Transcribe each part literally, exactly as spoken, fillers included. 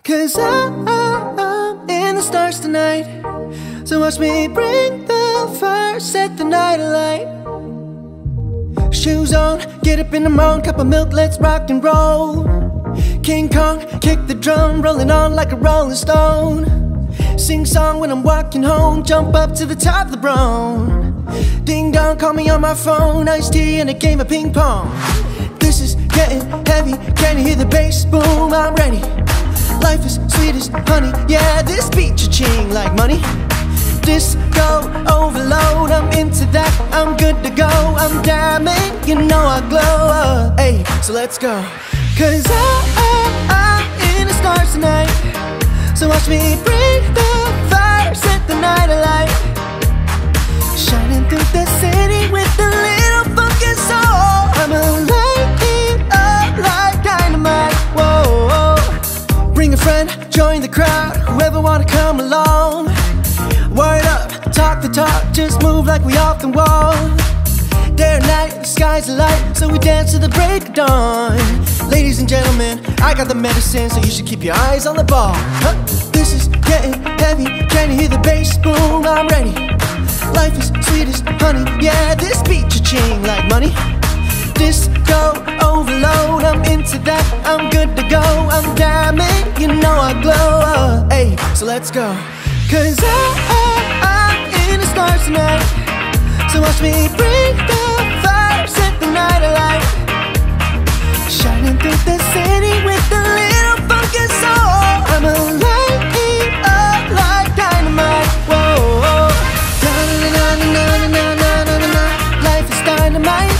'Cause I'm in the stars tonight. So watch me bring the fire, set the night alight. Shoes on, get up in the morning, cup of milk, let's rock and roll. King Kong, kick the drum, rolling on like a rolling stone. Sing song when I'm walking home, jump up to the top of the brown. Ding dong, call me on my phone, iced tea and a game of ping pong. This is getting heavy, can you hear the bass boom? I'm ready. Life is sweet as honey, yeah, this beat cha-ching like money. Disco overload, I'm into that, I'm good to go. I'm diamond, you know I glow. Hey, so let's go. 'Cause I, I, I'm in the stars tonight. So watch me bring the fire, set the night alight. Shining through the city with a little funky soul. I'ma light it up like dynamite. Whoa, whoa. Bring a friend, join the crowd, whoever wanna come along. Word up, talk the talk, just move like we off the wall. Day or night, the sky's alight, so we dance to the break of dawn. Ladies and gentlemen, I got the medicine, so you should keep your eyes on the ball. Huh? This is getting heavy, can you hear the bass boom? I'm ready. Life is sweet as honey, yeah, this beat cha-ching like money. Disco overload, I'm into that, I'm good to go. I'm diamond, you know I glow. Hey, so let's go. 'Cause I, I, I'm in the stars tonight. So watch me bring the fire, set the night alight. Shining through the city with a little funky soul. I'ma light it up like dynamite. Whoa, whoa. Da-na-na-na-na-na-na-na-na-na. Life is dynamite.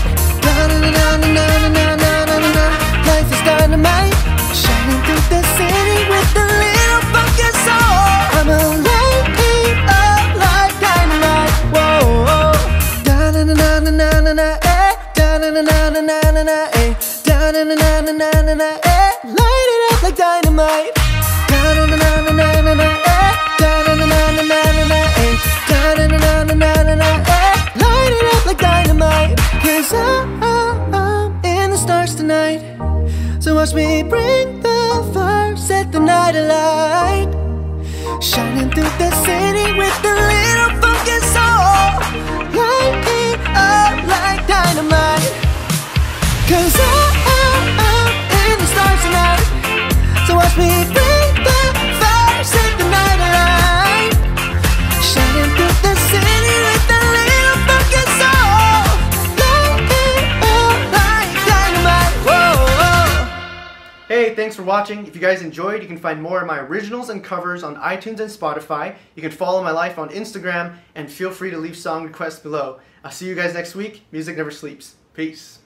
Da-na-na-na-na-na-na-na-na-na. Life is dynamite. Shining through the city with a little funky soul. I'ma light it up like dynamite. Whoa, whoa. Da-na-na-na-na-na-na, eh. Da-na-na-na-na-na-na, eh. Da-na-na-na-na-na-na, eh. Light it up like dynamite. Da-na-na-na-na-na-na, eh. Da-na-na-na-na-na-na, eh. Da-na-na-na-na-na-na, eh. Light it up like dynamite. 'Cause I, I'm in the stars tonight. So watch me bring the fire, set the night alight. Shining through the city with a little funky soul. Light it up like dynamite. 'Cause I, I, I'm in the stars tonight. So watch me bring the fire, set the night alight. Shining through the city with a little funky soul. Light it up like dynamite. Whoa, whoa. Hey, thanks for watching. If you guys enjoyed, you can find more of my originals and covers on iTunes and Spotify. You can follow my life on Instagram, and feel free to leave song requests below. I'll see you guys next week. Music never sleeps. Peace.